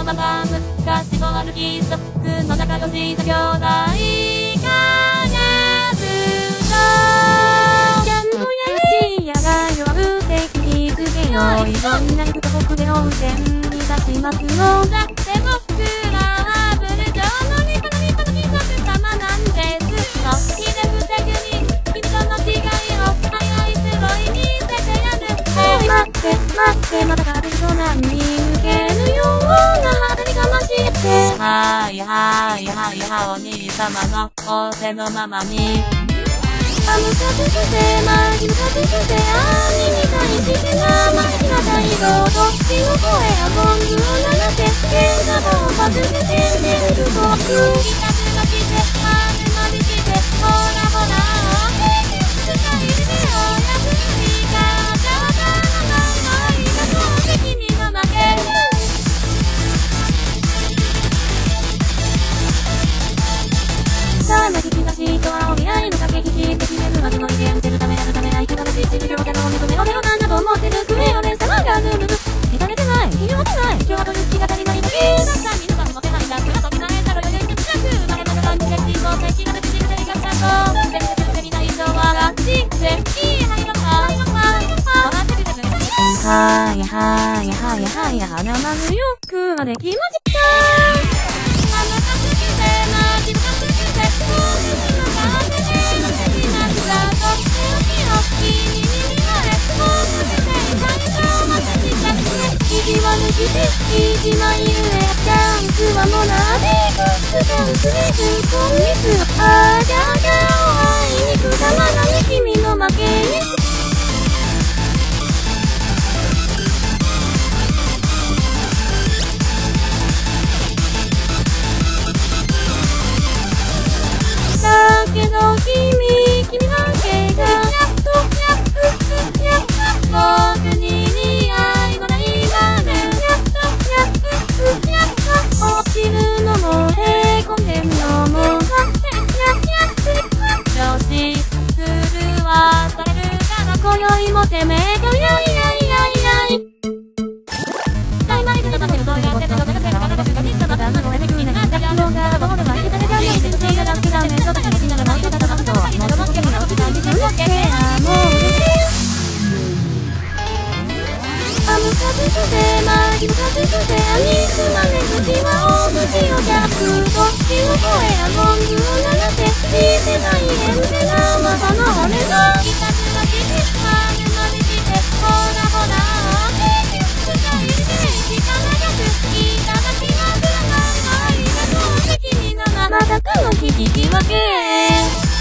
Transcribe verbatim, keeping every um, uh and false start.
のまま昔と歩きストックの仲良しと兄弟がずとちゃんとやるしやが弱る責任つけよいろんな行くと僕で温泉に立ちますのだって僕らはブルジョーの立派な立派な貴族様なんですのひでふたくに君との違いを早いすごい見せてやるおい待って待ってまた風と波抜けるような肌にかましてはいはいはいはいお兄様の仰せのままにあむかつくてまきむかつくて兄に対して生意気な態度と血の声や文句を鳴らせ喧嘩をバズって宣伝る僕いたずらしてまずまずしてほらほら平気使いでおやすみがじゃわかなないがそうで君の負けさあ泣き出しとはお見合いの駆け引きで決めるまでの意見見せるためやるためない気がらしい地上キャノン認めろメロなんだと思ってるクレヨネ様がぬるぬ見かねてない気がてない今日はという気が足りないだけだった見るかも持てないんだくらと見られたら余裕になく生まれた感じで地方で気が出てきてりがしたと全然全然いない以上はラッチでいいはいのかはいのか笑っててててはいはいはいはい鼻まぬよくまできました鼻かつけてな気がつけて意地悪して一枚ゆえチャンスはもなでくスチャンスで突っ込みすあじゃじゃおあいにくだまなに君の負けにだけど君君だけがやっとやっとやっと僕に似合いのない落ちるのもへこんでるのも調子するはされるから今宵もてめえがいやいやいやいやい大前で立てるとやっててどけどけががしがきったのだなので君ながらのがボールがいててがいててがだけだめとだけしながらなおてたたとはもともと君の落ちたりするわけあもうあむかつくてまきむかつくて兄すまね口は大口をキャップと血の声や文句を鳴らせ小せない変でなまたの俺がいたずらしてまずまずしてほらほら平気使いで力なくいただきますらないありがとうで君のままだかの引き分け